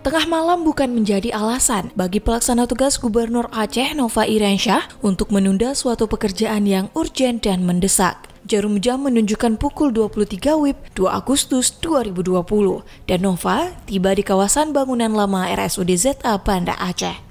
Tengah malam bukan menjadi alasan bagi pelaksana tugas Gubernur Aceh Nova Iriansyah untuk menunda suatu pekerjaan yang urgent dan mendesak. Jarum jam menunjukkan pukul 23 WIB 2 Agustus 2020 dan Nova tiba di kawasan bangunan lama RSUD ZA Banda Aceh.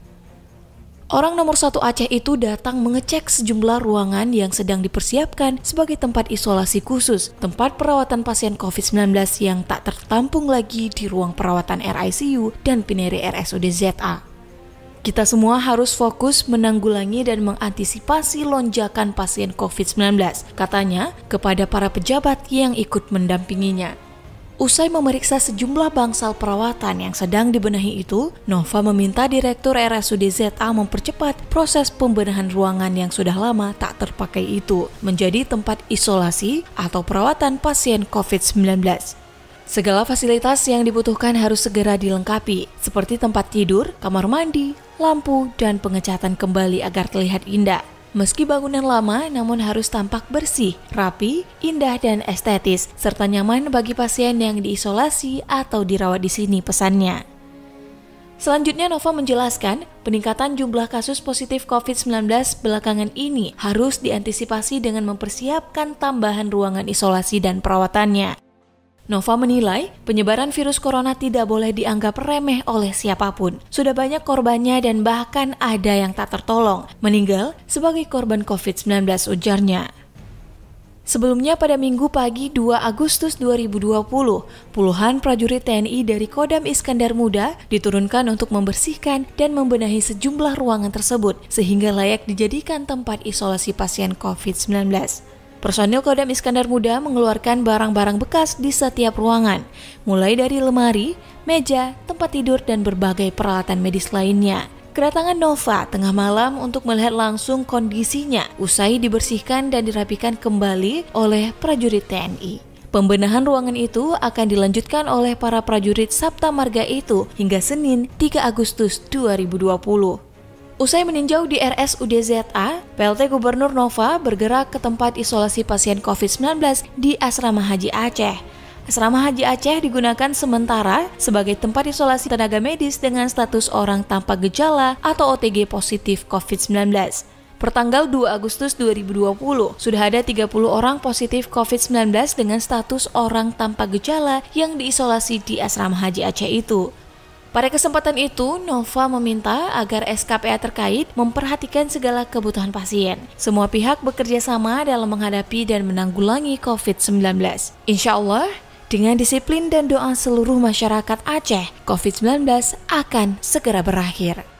Orang nomor 1 Aceh itu datang mengecek sejumlah ruangan yang sedang dipersiapkan sebagai tempat isolasi khusus, tempat perawatan pasien COVID-19 yang tak tertampung lagi di ruang perawatan RICU dan Pinere RSUD ZA. Kita semua harus fokus menanggulangi dan mengantisipasi lonjakan pasien COVID-19, katanya kepada para pejabat yang ikut mendampinginya. Usai memeriksa sejumlah bangsal perawatan yang sedang dibenahi itu, Nova meminta Direktur RSUD ZA mempercepat proses pembenahan ruangan yang sudah lama tak terpakai itu menjadi tempat isolasi atau perawatan pasien COVID-19. Segala fasilitas yang dibutuhkan harus segera dilengkapi, seperti tempat tidur, kamar mandi, lampu, dan pengecatan kembali agar terlihat indah. Meski bangunan lama, namun harus tampak bersih, rapi, indah, dan estetis, serta nyaman bagi pasien yang diisolasi atau dirawat di sini, pesannya. Selanjutnya, Nova menjelaskan, peningkatan jumlah kasus positif COVID-19 belakangan ini harus diantisipasi dengan mempersiapkan tambahan ruangan isolasi dan perawatannya. Nova menilai penyebaran virus corona tidak boleh dianggap remeh oleh siapapun. Sudah banyak korbannya dan bahkan ada yang tak tertolong, meninggal sebagai korban COVID-19, ujarnya. Sebelumnya pada Minggu pagi 2 Agustus 2020, puluhan prajurit TNI dari Kodam Iskandar Muda diturunkan untuk membersihkan dan membenahi sejumlah ruangan tersebut sehingga layak dijadikan tempat isolasi pasien COVID-19. Personil Kodam Iskandar Muda mengeluarkan barang-barang bekas di setiap ruangan, mulai dari lemari, meja, tempat tidur, dan berbagai peralatan medis lainnya. Kedatangan Nova tengah malam untuk melihat langsung kondisinya usai dibersihkan dan dirapikan kembali oleh prajurit TNI. Pembenahan ruangan itu akan dilanjutkan oleh para prajurit Sabta Marga itu hingga Senin 3 Agustus 2020. Usai meninjau di RSUD ZA, PLT Gubernur Nova bergerak ke tempat isolasi pasien COVID-19 di Asrama Haji Aceh. Asrama Haji Aceh digunakan sementara sebagai tempat isolasi tenaga medis dengan status orang tanpa gejala atau OTG positif COVID-19. Pertanggal 2 Agustus 2020, sudah ada 30 orang positif COVID-19 dengan status orang tanpa gejala yang diisolasi di Asrama Haji Aceh itu. Pada kesempatan itu, Nova meminta agar SKPA terkait memperhatikan segala kebutuhan pasien. Semua pihak bekerja sama dalam menghadapi dan menanggulangi COVID-19. Insya Allah, dengan disiplin dan doa seluruh masyarakat Aceh, COVID-19 akan segera berakhir.